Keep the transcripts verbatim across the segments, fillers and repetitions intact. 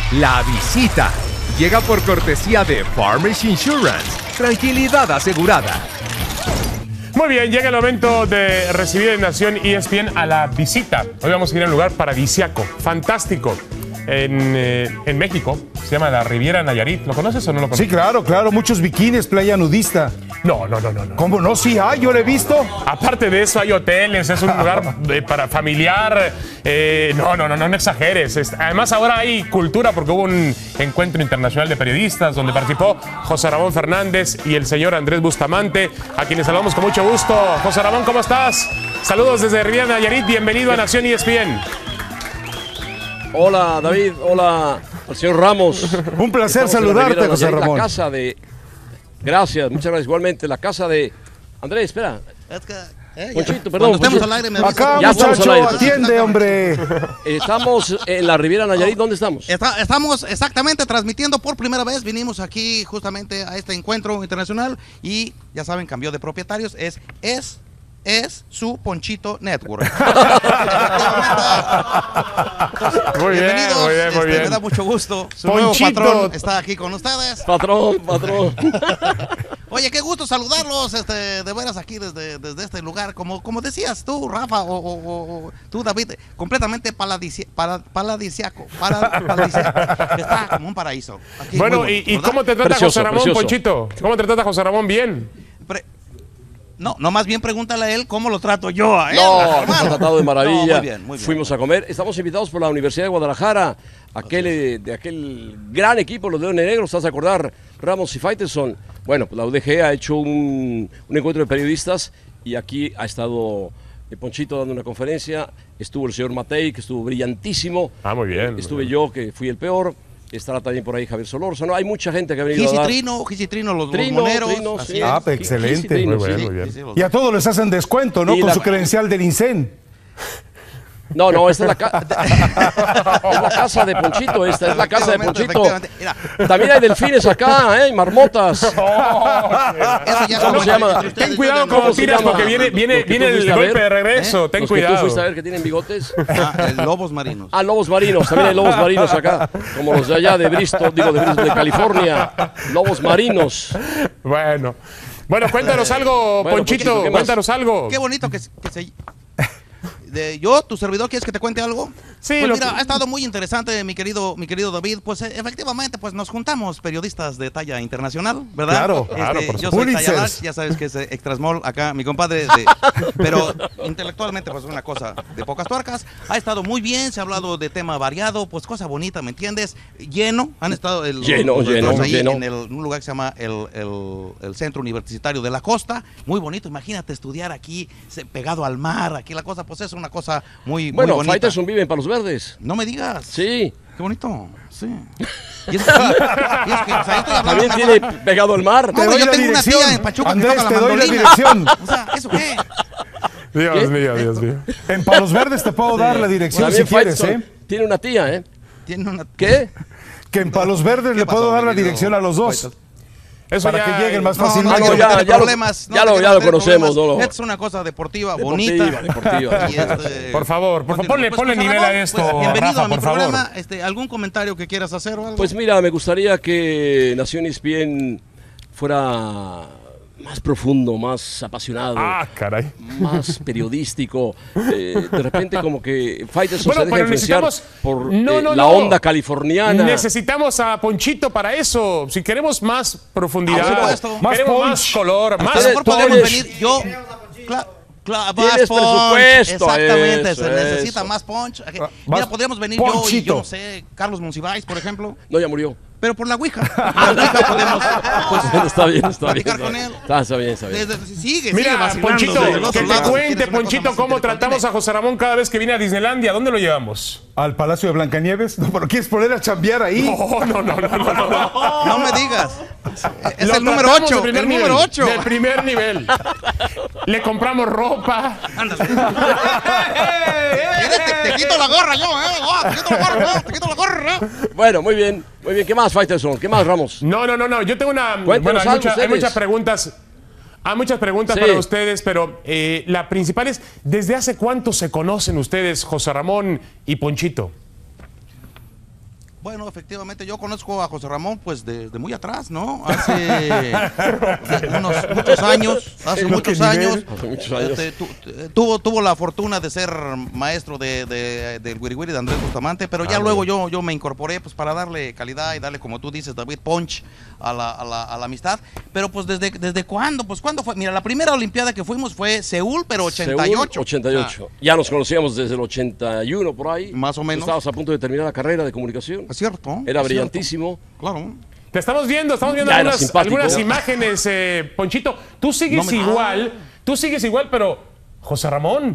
La visita llega por cortesía de Farmers Insurance. Tranquilidad asegurada. Muy bien, llega el momento de recibir en Nación E S P N a la visita. Hoy vamos a ir a un lugar paradisíaco, fantástico, en, eh, en México. Se llama la Riviera Nayarit. ¿Lo conoces o no lo conoces? Sí, claro, claro. Muchos bikinis, playa nudista. No, no, no, no. no. ¿Cómo no? Sí, hay, yo lo he visto. Aparte de eso, hay hoteles, es un lugar de, para familiar. Eh, no, no, no, no, no exageres. Es, además, ahora hay cultura porque hubo un encuentro internacional de periodistas donde participó José Ramón Fernández y el señor Andrés Bustamante, a quienes saludamos con mucho gusto. José Ramón, ¿cómo estás? Saludos desde Riviera Nayarit. Bienvenido a Nación E S P N. Hola, David. Hola, al señor Ramos. Un placer Estamos saludarte, José Nayarit, Ramón. La casa de... Gracias, muchas gracias. Igualmente, la casa de... Andrés, espera. Es que, eh, Ponchito, perdón. Cuando estemos Ponchito. al aire me avisa. Acá, Ya estamos muchacho, al aire. atiende, hombre. Estamos en la Riviera Nayarit. ¿Dónde estamos? Está- estamos exactamente transmitiendo por primera vez. Vinimos aquí justamente a este encuentro internacional y ya saben, cambió de propietarios. Es es es su Ponchito Network. Muy bien, Bienvenidos. muy bien, muy este, bien. Me da mucho gusto. Su Ponchito. nuevo patrón está aquí con ustedes. Patrón, patrón. Oye, qué gusto saludarlos, este, de veras aquí desde, desde este lugar, como, como decías tú, Rafa, o, o- o tú, David, completamente paladisi- para- paladisiaco, para- paladisiaco, que está como un paraíso. Aquí, Bueno, muy ¿y, bonito, y ¿verdad? cómo te trata Precioso, José Ramón, precioso. Ponchito? ¿Cómo te trata José Ramón? Bien. Pre- no, no, más bien pregúntale a él cómo lo trato yo a él. No, hermano. nos ha tratado de maravilla. No, muy bien, muy bien. Fuimos a comer. Estamos invitados por la Universidad de Guadalajara, aquel, eh, de aquel gran equipo, los Leones Negros. ¿Estás a acordar? Ramos y Faitelson. Bueno, pues la U D G ha hecho un, un encuentro de periodistas y aquí ha estado eh, Ponchito dando una conferencia. Estuvo el señor Matei, que estuvo brillantísimo. Ah, muy bien. muy Estuve bien. yo, que fui el peor. Estará también por ahí Javier Solórzano. Hay mucha gente que ha venido a Gis y dar... Trino, Gis y Trino, los, los Trino, moneros. Trino, así sí. es. Ah, pues, Gis y excelente. Trino, Muy bien, sí. muy bien. Sí, sí, los- Y a todos les hacen descuento, ¿no? Y Con la- su credencial del INSEN. No, no, esta es la, ca- es la casa de Ponchito, esta es la casa de Efectivamente, Ponchito. efectivamente. Mira, También hay delfines acá, ¿eh? Marmotas. eso ya ¿Cómo como se llama? entre ustedes Ten cuidado dos, cómo se tiras llama? porque viene, viene, Los que viene tú el fuiste a golpe ver, de regreso. ¿eh? Ten Los que cuidado. tú fuiste a ver que tienen bigotes. Ah, eh, lobos marinos. Ah, lobos marinos, también hay lobos marinos acá, como los de allá de Bristol, digo, de Bristol, de California. Lobos marinos. Bueno. Bueno, cuéntanos algo, Bueno, Ponchito. Ponchito, ¿qué más? Cuéntanos algo. Qué bonito que, se- que se... De, yo, tu servidor, ¿quieres que te cuente algo? Sí, Pues lo mira, que- ha estado muy interesante, mi querido, mi querido David. Pues eh, efectivamente, pues nos juntamos periodistas de talla internacional, ¿verdad? Claro, claro, por Yo supuesto. soy Pulitzers. Talladash, ya sabes que es eh, Extra Small acá, mi compadre. de- pero intelectualmente, pues es una cosa de pocas tuercas. Ha estado muy bien, se ha hablado de tema variado, pues cosa bonita, ¿me entiendes? Lleno, han estado el, Lleno, los lleno, dos ahí lleno. en el- un lugar que se llama el, el- el Centro Universitario de la Costa. Muy bonito, imagínate estudiar aquí, se- pegado al mar, aquí la cosa, pues es una cosa muy, muy Bueno, bonita. Faitelson vive en Palos Verdes. No me digas. Sí. Qué bonito. Sí. Y es, que- y es que, o sea, yo estoy hablando También de tiene una cosa- pegado el mar. No, Te hombre, doy yo la tengo una dirección. tía en Pachuca Andrés, que toca te la doy la mandolina. dirección. O sea, ¿eso qué? Dios ¿Qué? mío, Dios mío. En Palos Verdes te puedo dar la dirección También si quieres, Faitelson ¿eh? tiene una tía, ¿eh? Tiene una... ¿Qué? Que en Palos Verdes ¿Qué le puedo pasó, dar la mi querido dirección a los dos. Faitelson? Eso Para ya- que lleguen más No, no, fácilmente. Ah, quiero no, ya- meter ya lo- problemas, no ya te lo- quiero ya lo meter conocemos, problemas. no lo- Es una cosa deportiva, Deportiva, bonita. deportiva. Y este, Por favor, por favor, continúa. ponle- Pues, ponle José nivel Ramón, a esto, pues, bienvenido Rafa, a mi por favor. programa. Este, ¿algún comentario que quieras hacer o algo? Pues mira, me gustaría que Nación E S P N fuera más profundo, más apasionado. Ah, caray. Más periodístico. Eh, de repente como que Faitelson Bueno, se deja pero influenciar necesitamos- por No, eh, no, la no. onda californiana. Necesitamos a Ponchito para eso. Si queremos más profundidad, Por supuesto. Más queremos punch. más color, A lo más Ustedes- mejor podemos Tienes- venir yo. Cla- cla- Tienes más punch. presupuesto, Exactamente, eso, se necesita eso. más punch. Mira, más podríamos venir yo y ponchito. yo no sé, Carlos Monsiváis, por ejemplo. No, ya murió. Pero por la Ouija. Por la Ouija podemos pues, está bien, está bien. platicar con él. Está, está bien, está bien. Desde- sigue, sigue Mira, vacilando Ponchito, desde el otro que te lado, si cuente, quieres una cosa Ponchito, más cómo intelectual. tratamos a José Ramón cada vez que viene a Disneylandia. ¿Dónde lo llevamos? ¿Al Palacio de Blancanieves? No, pero ¿quieres poner a chambear ahí? Oh, no, no, no, no, no. no. No me digas. Es Lo el número tratamos de ocho. primer El nivel, número ocho. De primer nivel. Le compramos ropa. Ándale. Mira, te, te quito la gorra yo, ¿eh? Oh, te quito la gorra, ¿eh? Te quito la gorra. Bueno, muy bien. Muy bien. ¿Qué más, Faitelson? ¿Qué más, Ramos? No, no, no, no. Yo tengo una. Cuéntenos Bueno, hay, algo mucha- hay ustedes. muchas preguntas. Hay muchas preguntas Sí. para ustedes, pero eh, la principal es: ¿desde hace cuánto se conocen ustedes, José Ramón y Ponchito? Bueno, efectivamente, yo conozco a José Ramón pues desde muy atrás, ¿no? Hace de unos muchos años, hace muchos años, Hace muchos años. este, tu- tuvo, tuvo la fortuna de ser maestro de, de- del Wiri Wiri de Andrés Bustamante, pero ya Ah, luego muy yo, yo me incorporé pues para darle calidad y darle, como tú dices, David, punch a la, a la, a la amistad. Pero pues desde, desde cuándo, pues cuándo fue, mira, la primera olimpiada que fuimos fue Seúl, pero ochenta y ocho. Seúl, ochenta y ocho. Ya nos conocíamos desde el ochenta y uno por ahí. Más o menos. Estabas a punto de terminar la carrera de comunicación. Es cierto. Era es brillantísimo. cierto, Claro. Te estamos viendo, estamos viendo Ya era algunas, simpático. algunas imágenes, eh, Ponchito. Tú sigues No me- igual, tú sigues igual, pero José Ramón.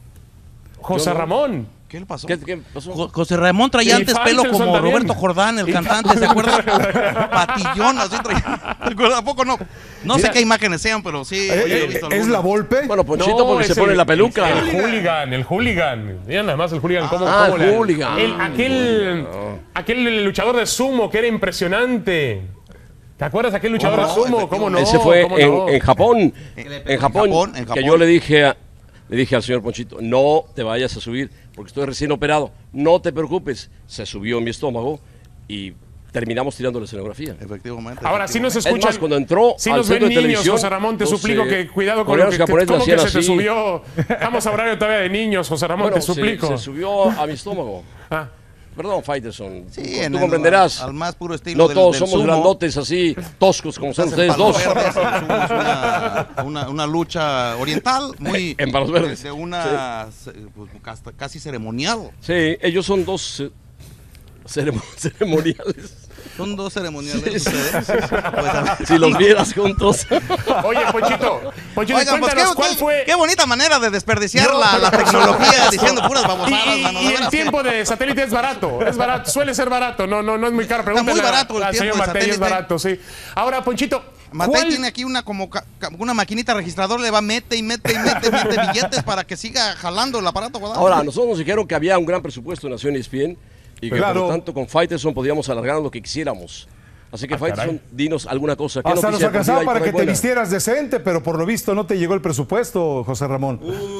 José Yo no. Ramón. ¿Qué le pasó? ¿Qué, qué pasó? Jo- José Ramón traía Y antes Faitelson pelo como también. Roberto Jordán, el Y cantante, ¿se acuerdan? Patillón, así traía. ¿A poco no? No Mira. sé qué imágenes sean, pero sí. Eh, yo he eh, visto ¿Es algunas. la Volpe? Bueno, Ponchito porque es se pone el- la peluca. El, el hooligan, el hooligan. Miren nada más el hooligan. ¿Cómo, Ah, cómo el le- hooligan. el- aquel, aquel luchador de sumo que era impresionante. ¿Te acuerdas de aquel luchador no, de sumo? ¿Cómo no? Ese fue ¿Cómo en, no? en Japón. En- En Japón, Japón, en que Japón. yo le dije, a- le dije al señor Ponchito, no te vayas a subir porque estoy recién operado. No te preocupes. Se subió mi estómago y terminamos tirando la escenografía. Efectivamente. Ahora sí nos efectivamente. escuchan. más, cuando entró sí al nos centro ven de niños, televisión, José Ramón, te los, suplico eh, que cuidado con lo coreanos que, y te, japoneses ¿cómo que hacían se te así. subió. Estamos a horario todavía de niños, José Ramón, Bueno, te se- suplico. Se, subió a mi estómago. Ah. Perdón, Faitelson. Sí, tú en tú el- comprenderás. Al, al más puro estilo No del- todos del somos sumo. grandotes así, toscos como son Estás en ustedes Palos dos. Verdes, hicimos una, una, una lucha oriental muy En Palos Verdes. de una ce- pues, casta- casi ceremonial. Sí, ellos son dos eh, ceremo- ceremoniales. Son dos ceremoniales Sí, sí. ustedes. Pues, a ver. Si los vieras juntos. Oye, Ponchito, Ponchito, Oigan, pues, cuéntanos qué, cuál qué- fue. qué bonita manera de desperdiciar No, la, pero- la tecnología diciendo puras Y, babosadas, y- mano, y de el veras que- tiempo de satélite es barato, es barato, suele ser barato, no, no, no es muy caro. muy Pregúntale a- barato el al tiempo señor de Matei, es satélite. barato, sí. Ahora, Ponchito, Matei ¿cuál- tiene aquí una como ca- ca- una maquinita registradora, le va mete y mete y mete, mete billetes para que siga jalando el aparato. ¿verdad? Ahora, a nosotros nos dijeron que había un gran presupuesto en Nación E S P N y que Claro. por lo tanto con Faitelson podíamos alargar lo que quisiéramos. Así que Ah, Faitelson, caray. dinos alguna cosa. ¿Qué Hasta nos noticia deportiva alcanzaba hay para por ahí que te buena? vistieras decente, pero por lo visto no te llegó el presupuesto, José Ramón.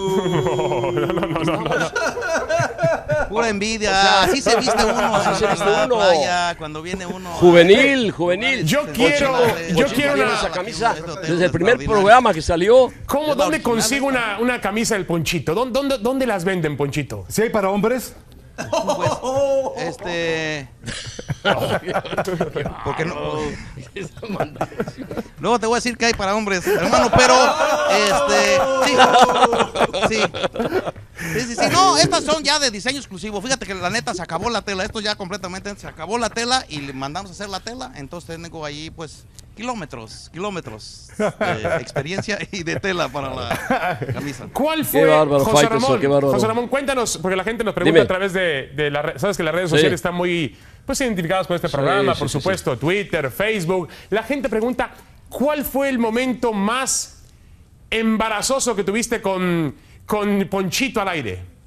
Pura envidia. Así se viste uno así se en viste la uno. playa, cuando viene uno. a- Juvenil, juvenil. Yo Ponchito, quiero- Ponchito yo quiero tiene una- esa camisa Es lo- es desde el lo primer extraordinario. programa que salió. ¿Cómo, Es la dónde original, consigo ¿eh? una, una camisa del Ponchito? ¿Dónde, dónde, dónde las venden, Ponchito? ¿Sí hay para hombres? Pues, este. Porque no. Luego te voy a decir que hay para hombres, hermano, pero este. Sí. Sí. Sí, sí, sí. No, estas son ya de diseño exclusivo. Fíjate que la neta se acabó la tela. Esto ya completamente se acabó la tela y le mandamos a hacer la tela. Entonces tengo ahí, pues, kilómetros, kilómetros de experiencia y de tela para la camisa. ¿Cuál fue, bárbaro, José Faitelson, Ramón? qué bárbaro. José Ramón, cuéntanos, porque la gente nos pregunta Dime. a través de, de las redes. Sabes que las redes Sí. sociales están muy pues, identificadas con este programa, sí, por sí, supuesto, Twitter, Facebook. La gente pregunta, ¿cuál fue el momento más embarazoso que tuviste con, con Ponchito al aire?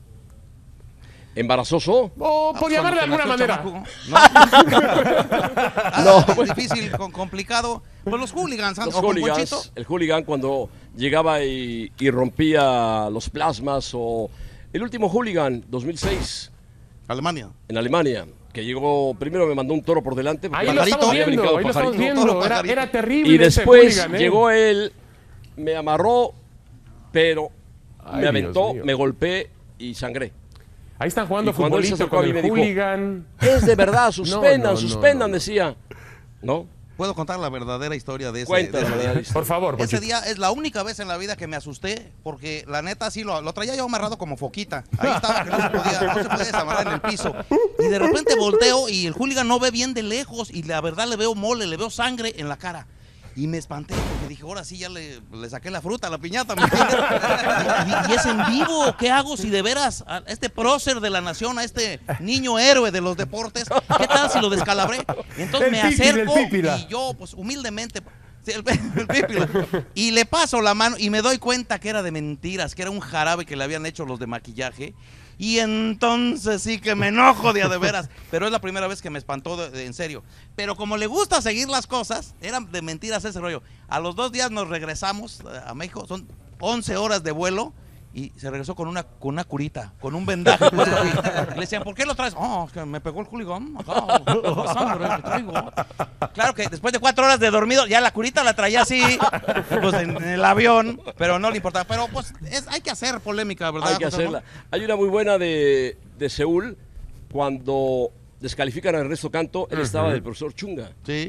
¿Embarazoso? O por llamarle de Cuando alguna nació el manera. chamaco, ¿no? No, Ah, pues. difícil, con- complicado. Pues los hooligans, Los o con hooligans, Ponchito. el hooligan cuando llegaba y, y rompía los plasmas, o el último hooligan, dos mil seis, Alemania. en Alemania, que llegó, primero me mandó un toro por delante. porque Ahí lo Pajarito. estamos había viendo, brincado ahí lo estamos pajarito. viendo. Toro, Era, pajarito. era terrible Y ese después hooligan, ¿eh? llegó él, me amarró, pero Ay, me Dios aventó, mío. me golpeé y sangré. Ahí están jugando Y cuando él se futbolito acercó a con mí el me dijo, hooligan. Es de verdad, suspendan, no, no, suspendan, no. decía. ¿No? Puedo contar la verderdera historia de ese, Cuenta de la ese verdadera día. historia. Por favor, Ese Ponchito. día es la única vez en la vida que me asusté, porque la neta sí lo, lo traía yo amarrado como foquita. Ahí estaba, que no se podía, no se podía desamarrar en el piso. Y de repente volteo y el hooligan no ve bien de lejos y la verdad le veo mole, le veo sangre en la cara. Y me espanté porque dije, ahora sí ya le, le saqué la fruta a la piñata. ¿me entiendes? Y, y- y es en vivo, ¿qué hago si de veras a este prócer de la nación, a este niño héroe de los deportes, qué tal si lo descalabré? Y entonces El me pípila, el acerco pípila. y yo, pues humildemente, sí, el, el pípila, y le paso la mano y me doy cuenta que era de mentiras, que era un jarabe que le habían hecho los de maquillaje. Y entonces sí que me enojo de a de veras. Pero es la primera vez que me espantó de- de- en serio. Pero como le gusta seguir las cosas, eran de mentiras ese rollo. A los dos días nos regresamos eh, a México. Son once horas de vuelo. y se regresó con una, con una curita, con un vendaje puesto aquí. Le decían, ¿por qué lo traes? Oh, es que me pegó el hooligan. Acá, la sangre que traigo. Claro que después de cuatro horas de dormido, ya la curita la traía así, pues en, en el avión, pero no le importaba. Pero pues es, hay que hacer polémica, ¿verdad? Hay que José hacerla. Ramón? Hay una muy buena de, de Seúl, cuando descalifican a Ernesto Canto, él estaba del profesor Chunga. Sí.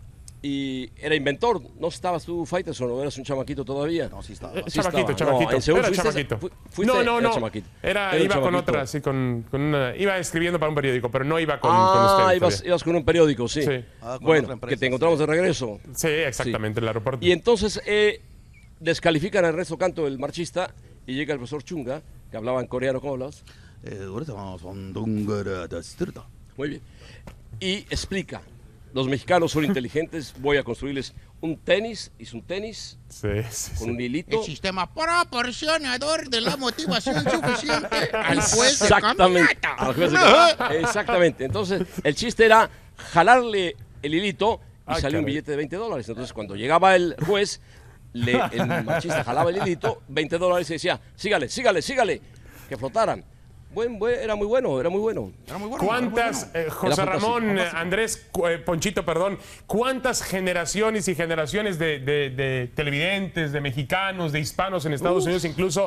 Y era inventor. ¿No estabas tú, Faitelson, o eras un chamaquito todavía? No, sí estaba. Eh, Sí chamaquito, estaba. chamaquito. No, en Seúl era fuiste- chamaquito. fu- fuiste- no, no, era no. chamaquito. Era, Era iba con chamaquito. otra, sí, con, con una, iba escribiendo para un periódico, pero no iba con, con Ah, usted. ibas, todavía. ibas con un periódico, sí. Sí. Ah, con otra Bueno, empresa, que te sí. encontramos de regreso. Sí, exactamente, el aeropuerto. Y entonces eh, descalifican a Ernesto Canto, el marchista, y llega el profesor Chunga, que hablaba en coreano. ¿Cómo hablabas? Eh, ahorita vamos a un dungara de estrita. Muy bien. Y explica, los mexicanos son inteligentes, voy a construirles un tenis, hizo un tenis Sí, sí, con sí. un hilito. El sistema proporcionador de la motivación suficiente al juez de Exactamente. caminata. Al juez de caminata. Exactamente. Entonces, el chiste era jalarle el hilito y Ah, salió un caray. billete de veinte dólares. Entonces, cuando llegaba el juez, le, el machista jalaba el hilito, veinte dólares y decía, sígale, sígale, sígale, que flotaran. Buen, buen, era muy bueno, era muy bueno. Era muy bueno, ¿Cuántas, era muy eh, José Era fantástico, Ramón, fantástico. Andrés, cu- eh, Ponchito, perdón, cuántas generaciones y generaciones de, de- de televidentes, de mexicanos, de hispanos en Estados Unidos incluso,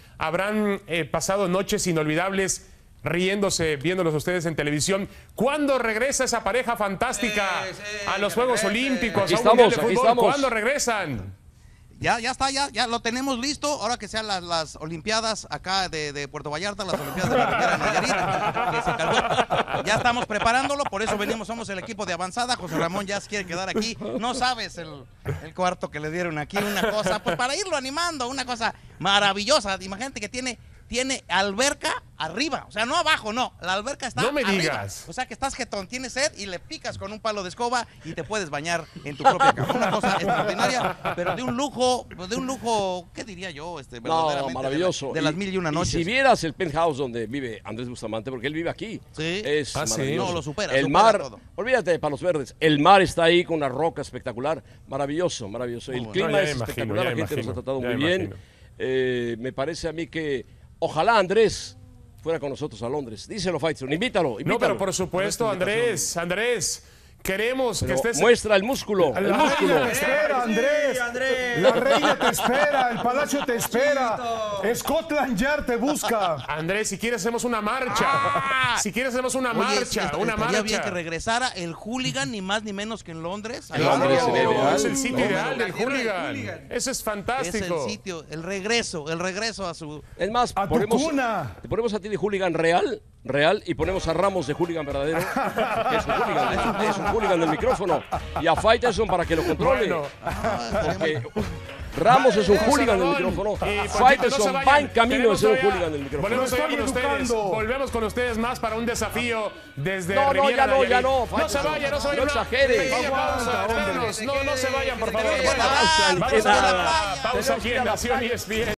habrán eh, pasado noches inolvidables riéndose, viéndolos a ustedes en televisión? ¿Cuándo regresa esa pareja fantástica Sí, sí, a los que Juegos regrese. Olímpicos, Aquí a un Mundial de estamos, aquí fútbol? estamos. ¿Cuándo regresan? Ya, ya está, ya, ya lo tenemos listo. Ahora que sean las, las Olimpiadas acá de, de Puerto Vallarta, las Olimpiadas de la Riviera Nayarit, que se cargó. Ya estamos preparándolo, por eso venimos, somos el equipo de avanzada. José Ramón ya se quiere quedar aquí. No sabes el, el cuarto que le dieron aquí, una cosa, pues para irlo animando, una cosa maravillosa. Imagínate que tiene, tiene alberca arriba, o sea, no abajo, no, la alberca está No me arriba. digas. O sea que estás jetón, tienes sed y le picas con un palo de escoba y te puedes bañar en tu propia cama. Una cosa extraordinaria, pero de un lujo, de un lujo, ¿qué diría yo? Este, No, verdaderamente, maravilloso. De, la- de las mil y una noches. Y si vieras el penthouse donde vive Andrés Bustamante, porque él vive aquí, Sí. es Ah, sí. maravilloso. No, lo supera, El supera mar, todo. olvídate de Palos Verdes, el mar está ahí con una roca espectacular, maravilloso, maravilloso. El bueno. clima No, ya es me imagino, espectacular, ya la me gente nos ha imagino, tratado ya muy me bien. imagino. Eh, me parece a mí que ojalá Andrés fuera con nosotros a Londres. Díselo, Faitelson, invítalo, invítalo. No, pero por supuesto, Andrés, Andrés, queremos que Pero estés... muestra el músculo, el La músculo. reina te espera, Andrés. La reina te espera, el palacio te espera. Scotland Yard te busca. Andrés, si quieres hacemos una marcha. Si quieres hacemos una Oye, marcha, est- una estaría bien marcha. que regresara el hooligan, ni más ni menos que en Londres. En Londres, Claro, sería ideal. es el sitio No, ideal del la tierra del hooligan. hooligan. Eso es Es fantástico. el sitio, el regreso, el regreso a su... Es más, A tu ponemos, cuna. te ponemos a ti de hooligan real, real, y ponemos a Ramos de hooligan verdadero, que es un hooligan, es un, es un hooligan del micrófono, y a Faitelson para que lo controle. Bueno, Porque Ramos es un José hooligan del Ramón, micrófono, y Ponchito, no se Faitelson vayan. va en camino de Tenemos ser un todavía- hooligan del micrófono. Volvemos Lo todavía con están ustedes. educando. Volvemos con ustedes más para un desafío desde No, no, Riviera ya no, Nayarit. ya no, No se Faitelson. vayan, no se No vayan. Una exagere. pequeña pausa, Aguanta, hombre. espérenos. No, no se vayan, por favor. quede Bueno, nada, vamos que a nada. la pausa aquí en Nación E S P N.